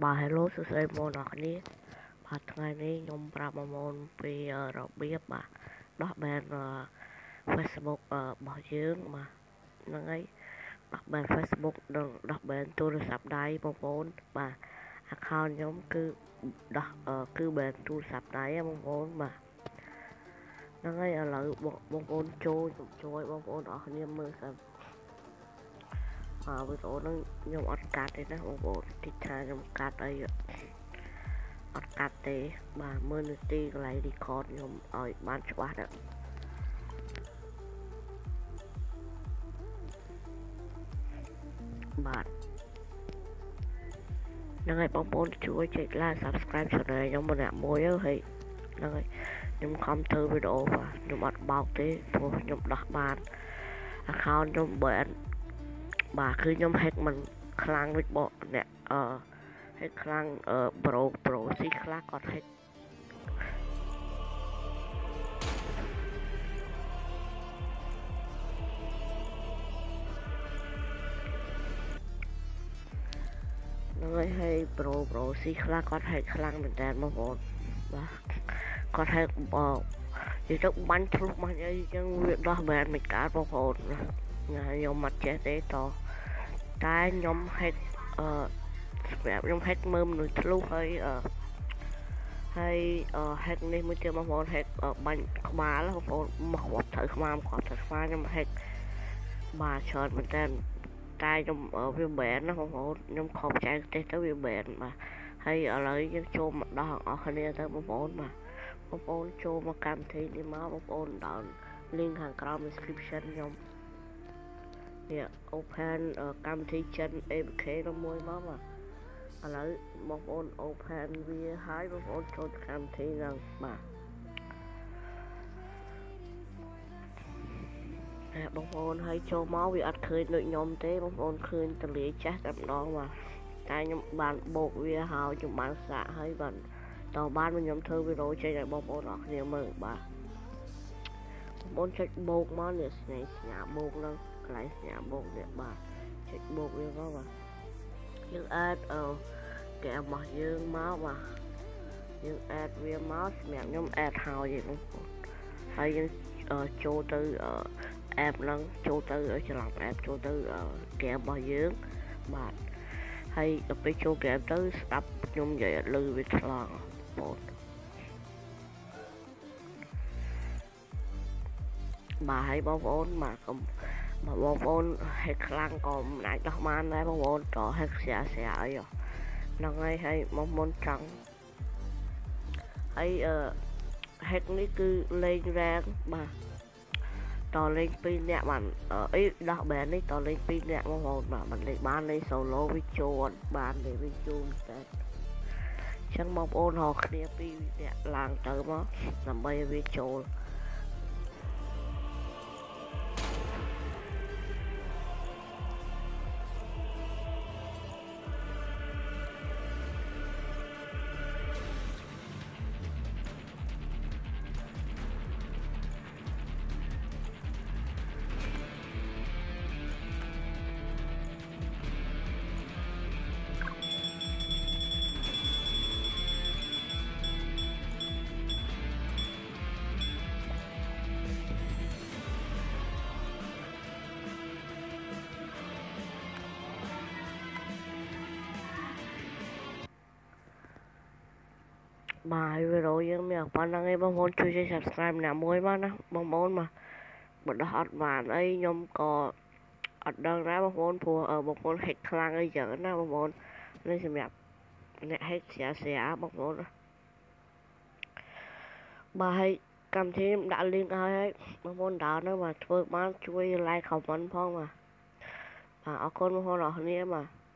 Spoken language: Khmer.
hello សួស្តីបងប្អូនអរគ្នាបាទថ្ងៃនេះខ្ញុំប្រាប់បងប្អូនពីរបៀបបាទដោះបែនFacebook របស់យើងបាទហ្នឹងហើយដោះបែន Facebook និងដោះបែនទូរស័ព្ទដៃបងប្អូនបាទ account ខ្ញុំគឺដោះគឺបែនទូរស័ព្ទដៃបងប្អូនបាទហ្នឹងហើយឥឡូវបងប្អូនជួយបងប្អូនអរគ្នាមើលសិនវីដេអូហ្នឹងខ្ញុំអត់កាត់ទេណាបងប្អូនទីថាខ្ញុំកាត់អីអត់កាត់ទេបាទមើលនាទីកន្លែង record ខ្ញុំឲ្យបានច្បាស់ណាបាទហ្នឹងហើយបងប្អូនជួយចុច like subscribe channel ខ្ញុំម្នាក់មួយហើយហ្នឹងហើយខ្ញុំខំធ្វើវីដេអូបាទខ្ញុំអត់បោកទេព្រោះខ្ញុំដោះបាន account ខ្ញុំបើបាទគឺខ្ញុំ hack មិនខ្លាំងដូចបងអ្នកhack ខ្លាំងpro ស៊ីខ្លះគាត់ hack ហ្នឹងហើយ pro ស៊ីខ្លះគាត់ hack ខ្លាំងមែនតើបងប្អូនបាទគាត់ hack និយាយទៅបាញ់ធ្លុះបាញ់អីចឹងវាដោះបានមិនកើតបងប្អូនណាខ្ញុំអត់ចេះទេតតែខ្ញុំ hack សម្រាប់ខ្ញុំ hack មើលមនុស្សធ្លុះហើយhack នេះមួយទៀតបងប្អូន hack បាញ់ក្បាលបងប្អូនមកគាត់ត្រូវខ្មាំគាត់ត្រូវខ្មាំខ្ញុំ hack បាទច្រើនមែនតើតែខ្ញុំវាបែនណាបងប្អូនខ្ញុំខំចែកទេសទៅវាបែនបាទហើយឥឡូវយើងចូលមកដោះអស់គ្នាទៅបងប្អូនបាទបងប្អូនចូលមកកម្មវិធីនេះមកបងប្អូនដោន link ខាងក្រោម description ខ្ញុំនេះ open កម្មវិធីចិន APK នោះមួយមកបាទឥឡូវបងប្អូន open វាហើយបងប្អូនចូលកម្មវិធីហ្នឹងបាទបងប្អូនហើយចូលមកវាអត់ឃើញដូចខ្ញុំទេបងប្អូនឃើញតលាចាស់តែម្ដងបាទតែខ្ញុំបានបោកវាហើយខ្ញុំបានសាកហើយបាទតបានខ្ញុំធ្វើវីដេអូចេញឲ្យបងប្អូនអរគ្នាមើលបាទបងប្អូនចុចបោកមកនេះស្ញាបោកហ្នឹងកន្លែងស្ញាបោកនេះបាទចុចបោកវាមកបាទយើងអាចកែរបស់យើងមកបាទយើងអាចវាមកសម្រាប់ខ្ញុំអាចហើយឯងបងប្អូនហើយយើងចូលទៅapp ហ្នឹងចូលទៅច្រឡំ app ចូលទៅហ្គេមរបស់យើងបាទហើយដល់ពេលចូលហ្គេមទៅស្ដាប់ខ្ញុំនិយាយអត់ឮវាឆ្លងបងបាទហើយបងប្អូនបាទបងប្អូន hack ខ្លាំងក៏មិនអាចដោះបានដែរបងប្អូនត hack ស្រាអីហ្នឹងហើយបងប្អូនចង់ហើយhack នេះគឺលេងរ៉ាងបាទតលេង2នាក់បានអីដោះបែននេះតលេង2នាក់បងប្អូនបាទមិនលេងបានលេង solo វាចូលបានទេវាជួមតែអញ្ចឹងបងប្អូនរកគ្នា2នាក់ឡើងទៅមកដើម្បីឲ្យវាចូលបាទវីដេអូយើងមានប៉ុណ្្នឹងឯងបងប្អូនជួយ subscribe ម្នាក់មួយមកណាបងប្អូនមកបើដោះអត់បានអីខ្ញុំក៏អត់ដឹងដែរបងប្អូនព្រោះបងប្អូន hack ខ្លាំងអីចឹងណាបងប្អូននេះសម្រាប់អ្នក hack ស្រាបងប្អូនបាទហើយកម្មវិធីខ្ញុំដាក់ link ឲ្យហើយបងប្អូនដើរនៅបាទធ្វើបានជួយ like comment ផងបាទអរគុណបងប្អូនអរគ្នាបាទ